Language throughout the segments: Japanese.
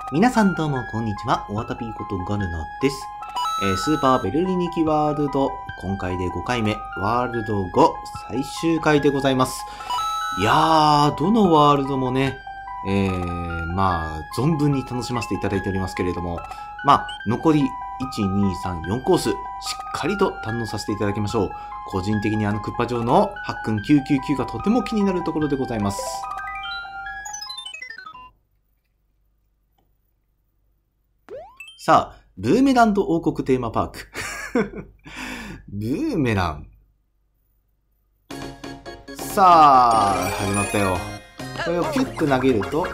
皆さんどうもこんにちは、おわたぴーことガルナです。スーパーベルリニキワールド、今回で5回目、ワールド5最終回でございます。いやー、どのワールドもね、存分に楽しませていただいておりますけれども、残り1、2、3、4コース、しっかりと堪能させていただきましょう。個人的にクッパ城のハックン999がとても気になるところでございます。さあ、ブーメランド王国テーマパーク。ブーメラン。さあ、始まったよ。これをピュッと投げると。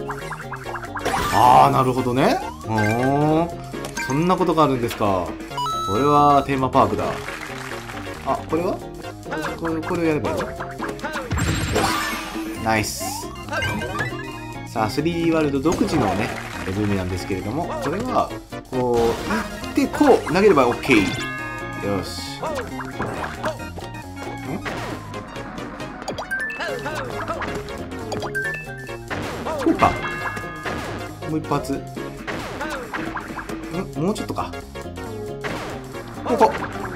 なるほどね。そんなことがあるんですか。これはテーマパークだ。これはこれをやればいいの？よし。ナイス。さあ、3D ワールド独自のね、ブーメランですけれども、これは、こう、行って、こう、投げれば OK。よし。こうか。もう一発。もうちょっとか。ここ。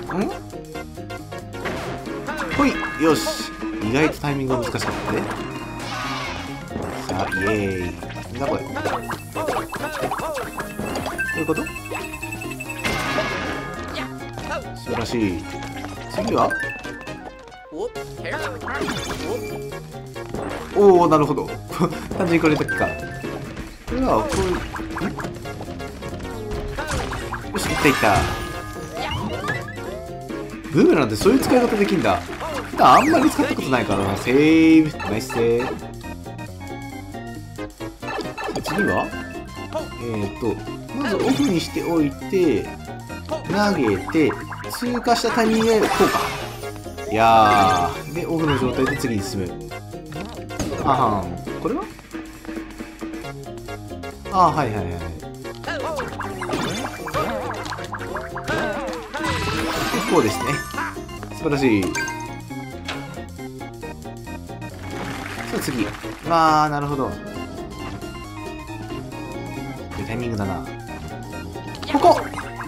ほい。よし。意外とタイミングが難しかったね。さあ、イエーイ。なんだこれ。どういうこと？素晴らしい。次は？なるほど。単純にこれだけか。これは、こういう。よし、いったいった。ブーメランってそういう使い方できんだ。普段あんまり使ったことないからな。セーブ。ナイスセーブ。次はまずオフにしておいて、投げて、通過したタイミングでこうか。いやー。で、オフの状態で次に進む。これははいはいはい。こうですね。素晴らしい。さあ次。なるほど。タイミングだな。ここ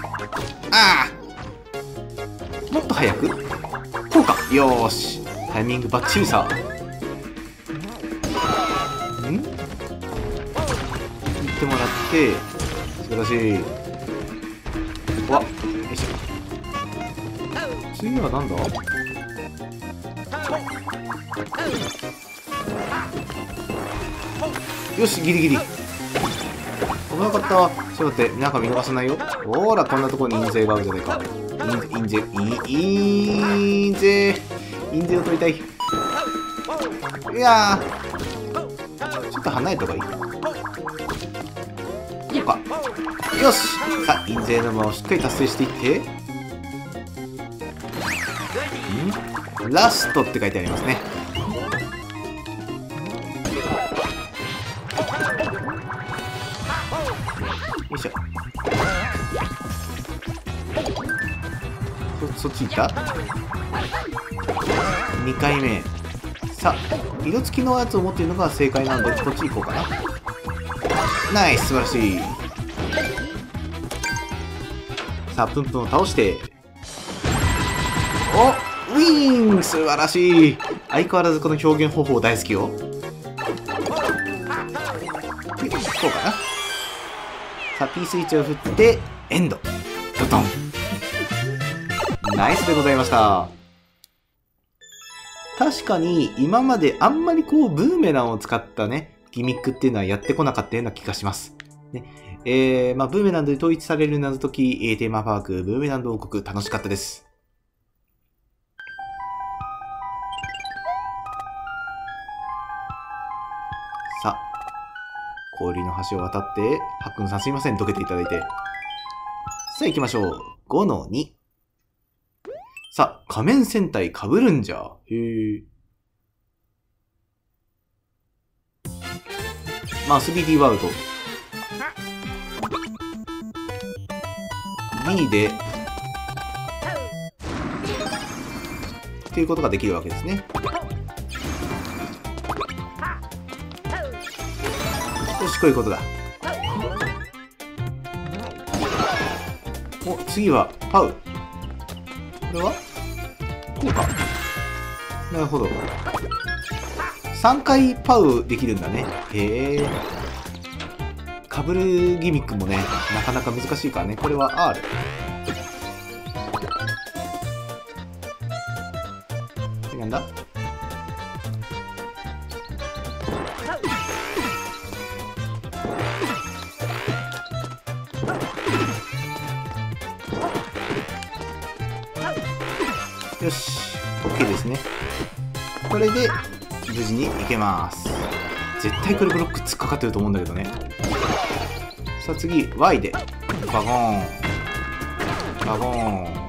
もっと早くこうか。よーし。タイミングバッチリさ。行ってもらって、素晴らしい。よいしょ。次はなんだ？よし、ギリギリ。危なかった。ちょっと待って、なんか見逃さないよ。ほーら、こんなところに印税があるじゃないか。印税を取りたい。いやー。ちょっと離れた方がいい。こうか。よし。さあ、印税の間をしっかり達成していって。ラストって書いてありますね。よいしょ。そっち行った？ 2 回目。さあ、色付きのやつを持っているのが正解なので、こっち行こうかな。ナイス、素晴らしい。さあ、プンプンを倒して。ウィーン！素晴らしい。相変わらずこの表現方法大好きよ。こうかな。さあ、P スイッチを振って、エンド。ドドン。ナイスでございました。確かに、今まであんまりブーメランを使ったね、ギミックっていうのはやってこなかったような気がします。ね。ブーメランドで統一される謎解き、テーマパーク、ブーメランド王国、楽しかったです。さあ、氷の橋を渡って、ハックンさんすいません、どけていただいて。さあ行きましょう。5-2。さあ、仮面戦隊被るんじゃ。3D ワールド。B で、っていうことができるわけですね。よし、こういうことだ。 次は、パウ。これはこうか。なるほど。3回パウできるんだね。へえ。かぶるギミックもね、なかなか難しいからね。これは R。なんだ？よし、OK ですね。これで無事にいけます。絶対これブロック突っかかってると思うんだけどね。さあ次 Y でバゴーンバゴーン。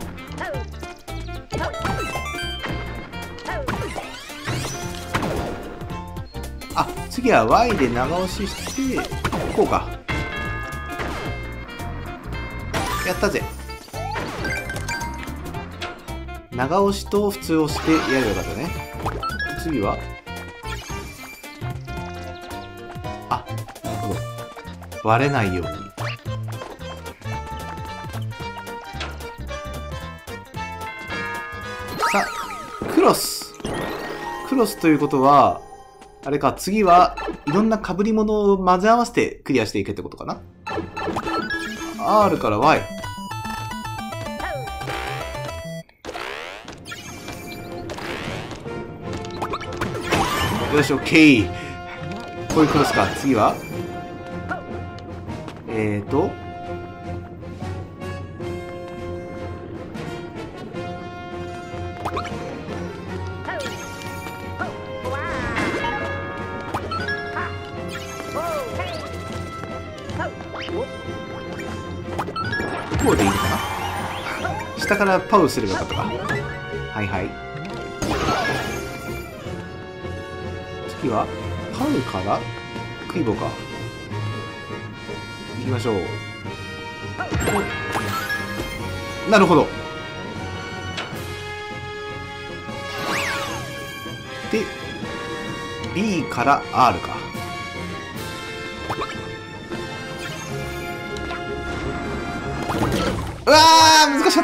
あ、次は Y で長押ししてこうか。やったぜ。長押しと普通押してやればよかったね。次はあ、なるほど。割れないように。さあ、クロス。クロスということは、あれか、次はいろんな被り物を混ぜ合わせてクリアしていけってことかな。R から Y。よし、OK。こういうクロスか。次はこうでいいのかな。下からパウすればよかったか。はいはい。次はパウからクイボか。行きましょう。なるほど。で B から R か。うわー、難しかった。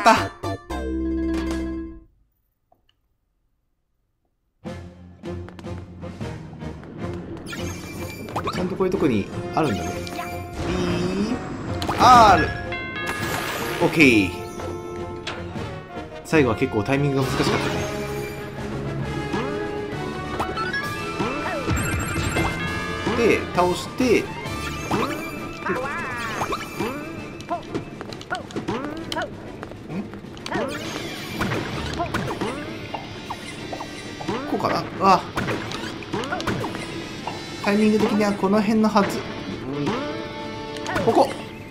ちゃんとこういうとこにあるんだね。B、R、OK。最後は結構タイミングが難しかったね。で、倒して、こうかな。あ、タイミング的にはこの辺のはず。ここ。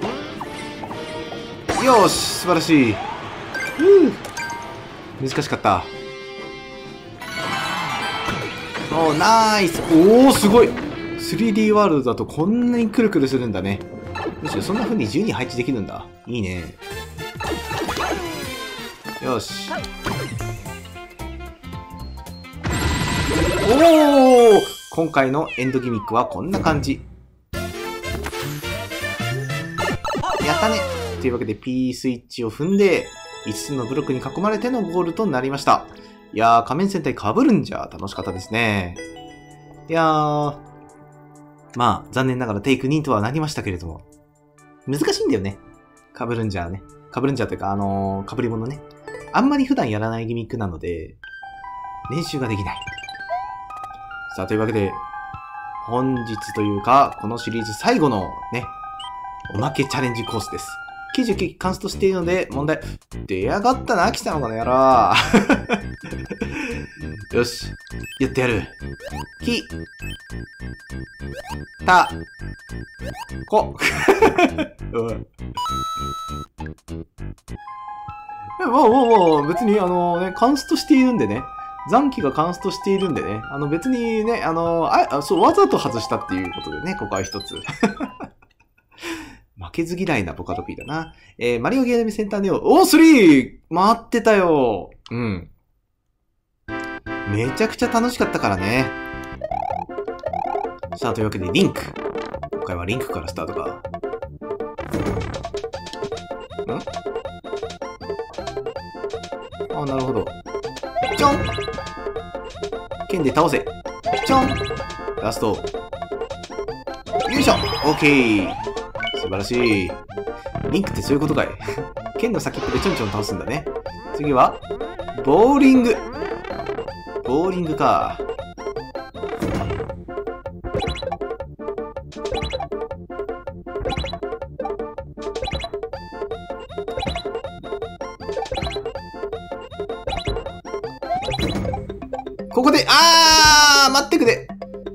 よし、素晴らしい。難しかった。おー、ナイス。おー、すごい。3D ワールドだとこんなにくるくるするんだね。むしろそんな風に自由に配置できるんだ。いいね。よし。おお、今回のエンドギミックはこんな感じ。やったね。というわけで P スイッチを踏んで5つのブロックに囲まれてのゴールとなりました。いやー、仮面戦隊被るんじゃ楽しかったですね。いやー、まあ残念ながらテイク2とはなりましたけれども、難しいんだよね。被るんじゃね。被るんじゃというか、被り物ね。あんまり普段やらないギミックなので、練習ができない。さあ、というわけで、本日というか、このシリーズ最後のね、おまけチャレンジコースです。99カンストしているので、問題。出やがったな、貴様この野郎。よし、やってやる。き、た、こ。もう、別にカンストしているんでね。残機がカンストしているんでね。別にね、そう、わざと外したっていうことでね、ここは一つ。負けず嫌いなポカトピーだな。マリオゲームセンターネオ。おー、3! 待ってたよ。うん。めちゃくちゃ楽しかったからね。さあ、というわけで、リンク。今回はリンクからスタートか。 あ、なるほど。ちょん剣で倒せ。ちょんラスト。よいしょ。オッケー。素晴らしい。リンクってそういうことかい。剣の先っぽでちょんちょん倒すんだね。次は、ボーリング。ボーリングか。ここで、待ってくれ。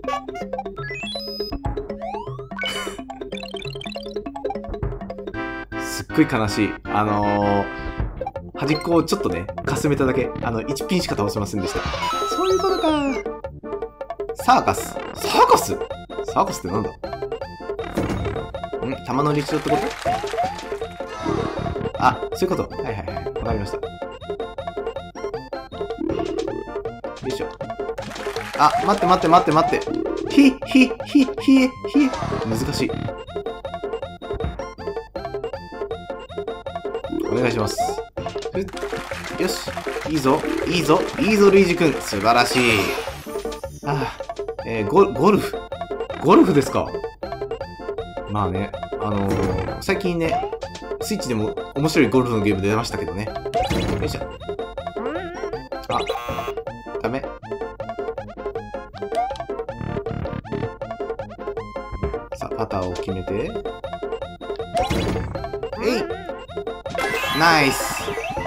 すっごい悲しい。端っこをちょっとね、かすめただけ。1ピンしか倒せませんでした。そういうことか。サーカス。サーカスサーカスってなんだ？玉の力量ってこと？あ、そういうこと。はいはいはい。わかりました。よいしょ。あ、待って待って待って待って。難しい。お願いします。よし。いいぞ。いいぞ。いいぞ、ルイージ君。素晴らしい。ゴルフ。ゴルフですか。まあね、最近ね、スイッチでも面白いゴルフのゲーム出ましたけどね。よいしょ。あ、ダメ。さあ、パターを決めて。えい！ナイス！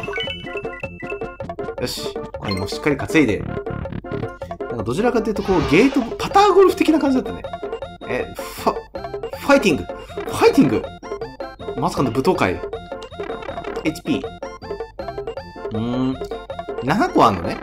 よし。これもしっかり担いで。なんかどちらかというと、こう、ゲート、パターゴルフ的な感じだったね。ファイティング！ファイティング！まさかの舞踏会。HP。7個あんのね。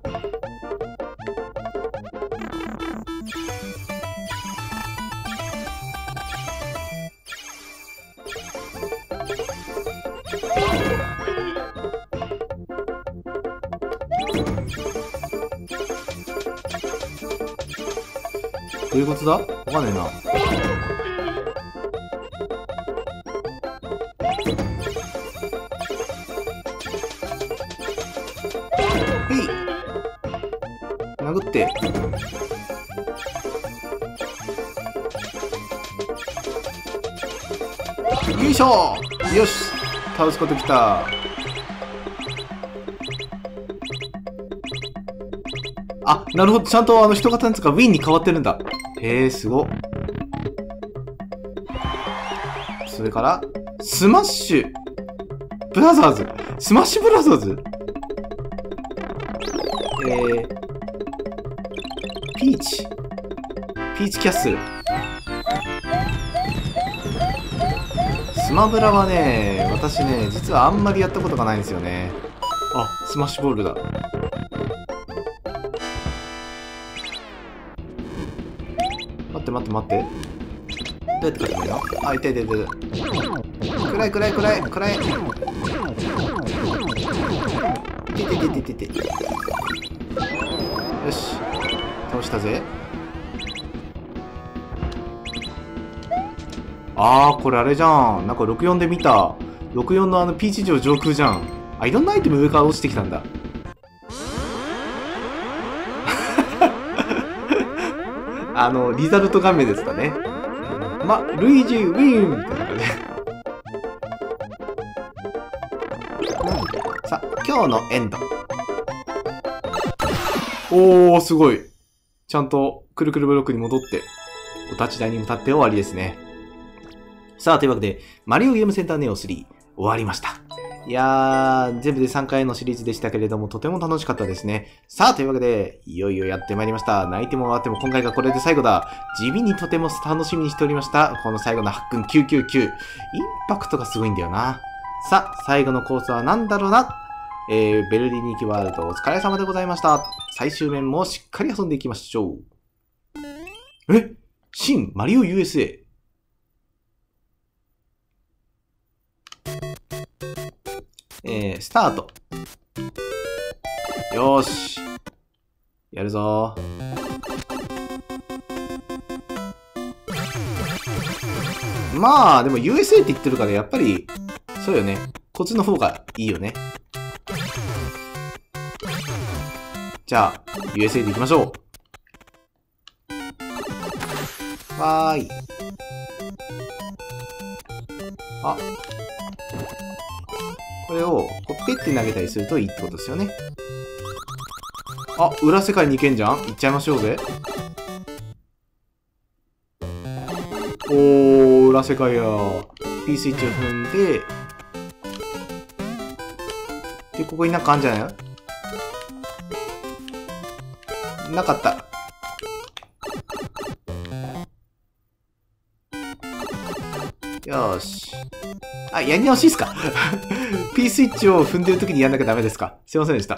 どういうことだ？わかんないな。殴って。よいしょ！よし！倒すこときた。あ、なるほど。ちゃんと人型のやつがウィンに変わってるんだ。へえ、すご。それから、スマッシュブラザーズ。スマッシュブラザーズ？ピーチキャッスル。スマブラはね、私ね、実はあんまりやったことがないんですよね。あ、スマッシュボールだ。待って待って待って。どうやって勝てばいいの？あ、痛い痛い痛い。暗い暗い暗い暗い。いてててててて。よし。倒したぜ。これあれじゃん。なんか64で見た。64のピーチ城上空じゃん。あ、いろんなアイテム上から落ちてきたんだ。リザルト画面ですかね。ルイージウィンみたいな感じで。さあ、今日のエンド。おー、すごい。ちゃんとくるくるブロックに戻って、お立ち台に向かって終わりですね。さあ、というわけで、マリオゲームセンターネオ3終わりました。いやー、全部で3回のシリーズでしたけれども、とても楽しかったですね。さあ、というわけで、いよいよやってまいりました。泣いても笑っても今回がこれで最後だ。地味にとても楽しみにしておりました。この最後の8分999。インパクトがすごいんだよな。さあ、最後のコースは何だろうな。ベルリンに行きワールドお疲れ様でございました。最終面もしっかり遊んでいきましょう。新マリオ USA。スタート。よーし。やるぞー。まあ、でも USA って言ってるから、やっぱり、そうよね。こっちの方がいいよね。 じゃあ、USA で行きましょう。わーい。あ。これを、こうペッて投げたりするといいってことですよね。あ、裏世界に行けんじゃん？行っちゃいましょうぜ。おー、裏世界や。P スイッチを踏んで、で、ここになんかあんじゃないの？なかった。よーし。あ、やり直しいいっすか？ P スイッチを踏んでるときにやんなきゃダメですか？すいませんでした。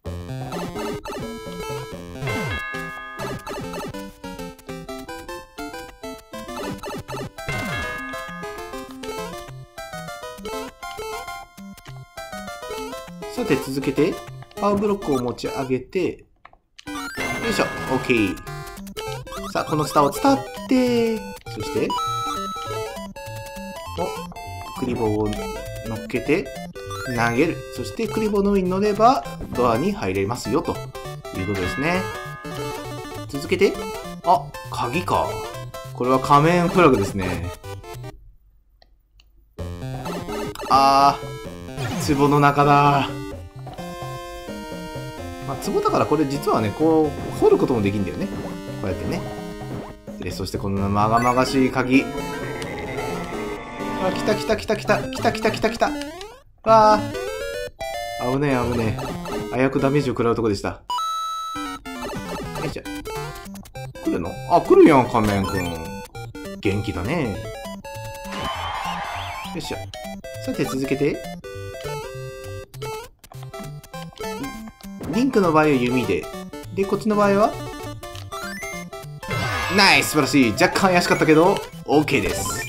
さて続けて、パワーブロックを持ち上げて、よいしょ、OK。さあ、このツタを伝って、そして、クリボーを乗っけて、投げる。そして、クリボーの上に乗れば、ドアに入れますよ、ということですね。続けて、あ、鍵か。これは仮面フラグですね。あー、壺の中だ。まあ、壺だからこれ実はね、こう、掘ることもできるんだよね。こうやってね。で、そしてこのまがまがしい鍵。あ、来た来た来た来た。来た来た来た来た。わー。危ねえ危ねえ。危うくダメージを食らうとこでした。よいしょ。来るの？あ、来るやん、仮面くん。元気だね。よいしょ。さて続けて。リンクの場合は弓で。で、こっちの場合はナイス！素晴らしい！若干怪しかったけど、OK です。さ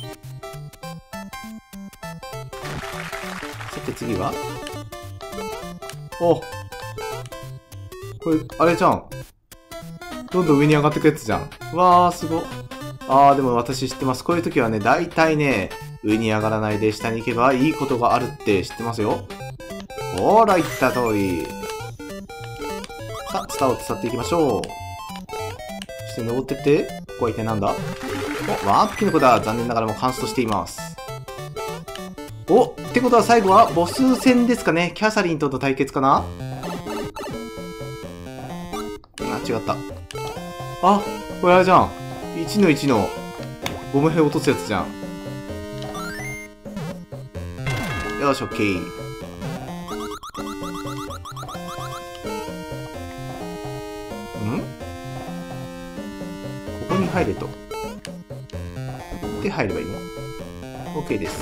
て次はお、これ、あれじゃん。どんどん上に上がってくやつじゃん。わー、すご。あー、でも私知ってます。こういう時はね、大体ね、上に上がらないで下に行けばいいことがあるって知ってますよ。ほら、言った通り。さあ、ツタを伝っていきましょう。そして登ってって、ここは一体なんだ？お、ワープキノコだ。残念ながらもカンストしています。お、ってことは最後はボス戦ですかね。キャサリンとの対決かな？あ、違った。あ、これあれじゃん。1の1のゴム兵落とすやつじゃん。よし、オッケー。ここに入れと。で、入ればいいの？ OK です。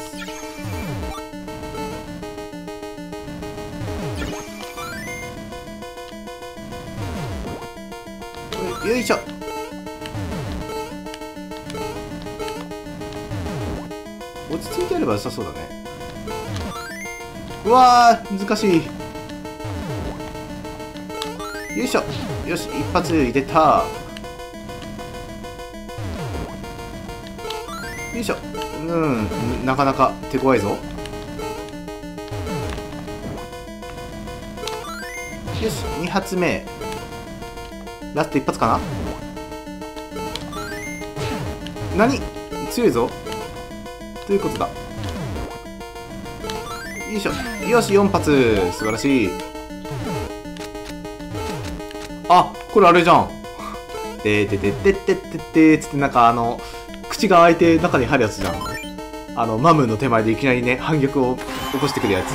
よいしょ。落ち着いてやれば良さそうだね。うわー、難しい。よいしょ。よし、一発入れた。よいしょ。なかなか手強いぞ。よし、2発目。ラスト1発かな？何？強いぞ。ということだ。よいしょ。よし、4発。素晴らしい。あ、これあれじゃん。てててててててつってなんか口が開いて中に入るやつじゃん。マムの手前でいきなりね、反撃を起こしてくるやつ。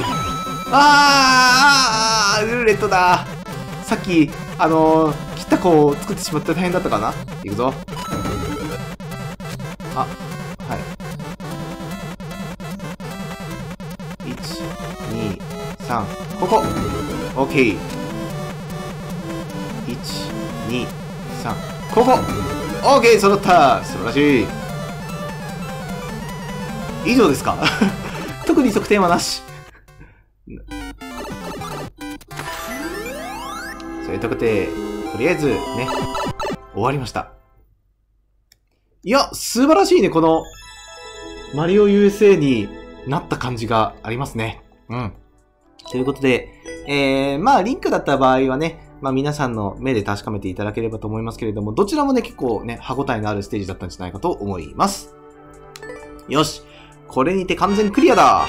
ルーレットだ。さっき、切った子を作ってしまって大変だったかな？いくぞ。あ、はい。1、2、3、ここ !OK! 1、2、3、ここ !OK! 揃った！素晴らしい！以上ですか？特に測定はなし。それとくて、とりあえずね、終わりました。いや、素晴らしいね、この、マリオ USA になった感じがありますね。うん。ということで、まあ、リンクだった場合はね、 まあ皆さんの目で確かめていただければと思いますけれども、どちらもね、結構ね、歯応えのあるステージだったんじゃないかと思います。よし。これにて完全クリアだ。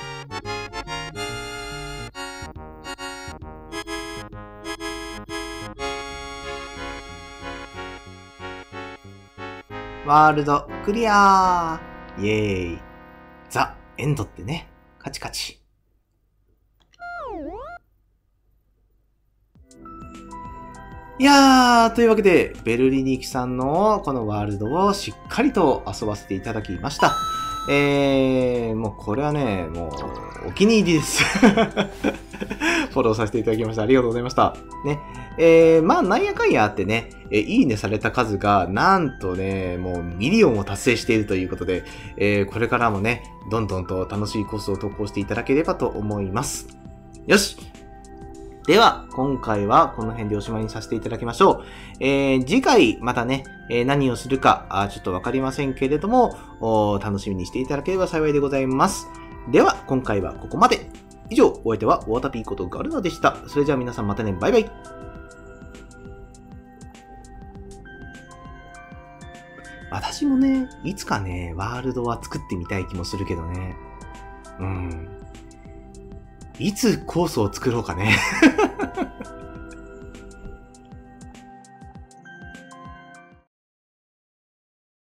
ワールドクリアー。イエーイ。ザ・エンドってね。カチカチ。いやー、というわけで、ベルリニキさんのこのワールドをしっかりと遊ばせていただきました。もうこれはね、もうお気に入りです。フォローさせていただきました。ありがとうございました。ね。まあ、なんやかんやあってね、いいねされた数が、なんとね、もうミリオンを達成しているということで、これからもね、どんどんと楽しいコースを投稿していただければと思います。よし。では、今回はこの辺でおしまいにさせていただきましょう。次回またね、何をするかちょっとわかりませんけれども、楽しみにしていただければ幸いでございます。では、今回はここまで。以上、お相手はウォーターピーことガルナでした。それじゃあ皆さんまたね、バイバイ。私もね、いつかね、ワールドは作ってみたい気もするけどね。いつコースを作ろうかね。